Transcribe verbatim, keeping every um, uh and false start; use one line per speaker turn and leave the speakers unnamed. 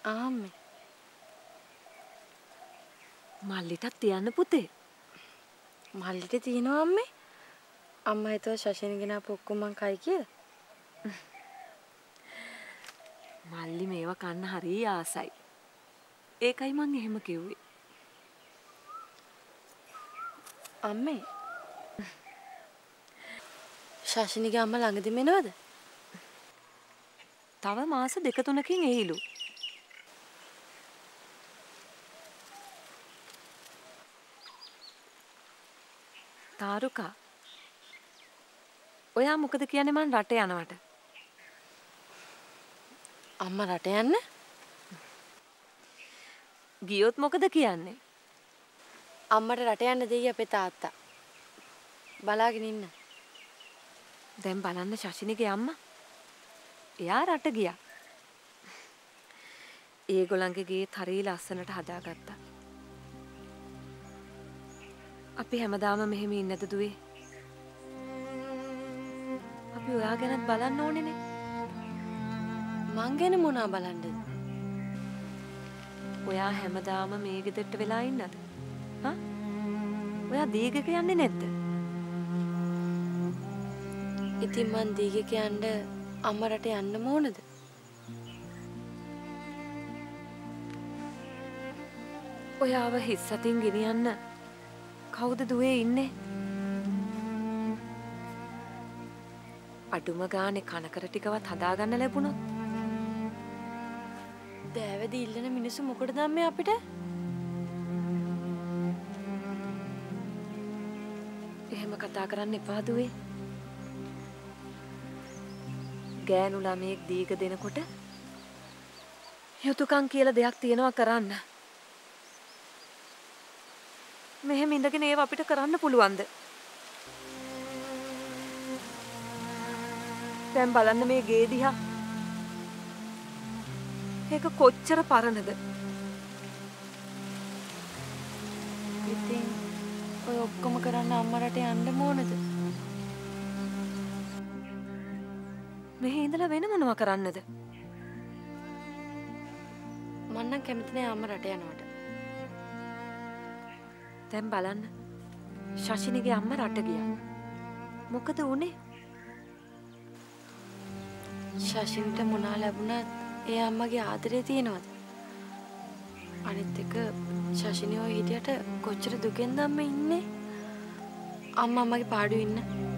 ආම්මේ.
මල්ලිටත් තියන්න පුතේ.
මල්ලිට තියෙනවා අම්මේ. අම්මා හිතුවා ශෂින ගෙනාපු ඔක්කොම මං කයි කියලා.
මල්ලි මේවා කන්න හරිය ආසයි. ඒකයි මං එහෙම කිව්වේ.
අම්මේ. ශෂිනිගේ අම්මා ළඟදිම එනවද?
තව මාස දෙක තුනකින් එයිලු. තාරුකා. ඔයා මොකද කියන්නේ මං රට යනවට?
අම්මා රට යන්න?
ගියොත් මොකද කියන්නේ?
අම්මට රට යන්න දෙයි අපේ තාත්තා. බලාගෙන ඉන්න.
දැන් බලන්න ශෂිනිගේ අම්මා. එයා රට ගියා. ඒගොල්ලන්ගේ ගේත් හරිය ලස්සනට හදාගත්තා. අපි හැමදාම මෙහෙම ඉන්නද දුවේ? අපි ඔයා ගැනත් බලන්න ඕනේනේ.
මං ගැන මොනවා බලන්නද?
ඔයා හැමදාම මේ ගෙදරට වෙලා ඉන්නද? හා? ඔයා දීගක යන්නේ නැද්ද?
ඉතින් මං දීගක යන්න අම්මා රට යන්න ඕනද?
ඔයාව හිස් අතින් ගෙනියන්න කවුද දුවේ ඉන්නේ? අඩුම ගානේ කනකර ටිකවත් හදාගන්න ලැබුණොත්.
දෑවැදි ඉල්ලන මිනිස්සු මොකටද අම්මේ අපිට?
එහෙම කතා කරන්න එපා දුවේ. ගෑනු ළමයෙක් දීග දෙනකොට යුතුයකම් කියලා දෙයක් තියෙනවා කරන්න. මෙහෙම ඉඳගෙන ඒව අපිට කරන්න පුළුවන්ද? දැන් බලන්න මේ ගේ දිහා. ඒක කොච්චර පරණද?
ඉතින් ඔය ඔක්කොම කරන්න අම්මා රට යන්න ඕනද?
මෙහි ඉඳලා වෙන මොනවා කරන්නද?
මං නම් කැමති නෑ අම්මා රට යනවට.
දැන් බලන්න. ශෂිනිගේ අම්මා රට ගියා. මොකද උනේ?
ශෂින්ට මොනවා ලැබුණත් ඒ අම්මගේ ආදරේ තියෙනවද? අනිත් එක ශෂිනියෝ හිටියට කොච්චර දුකෙන්ද අම්මා ඉන්නේ? අම්මා අම්මගේ පාඩුවේ ඉන්න.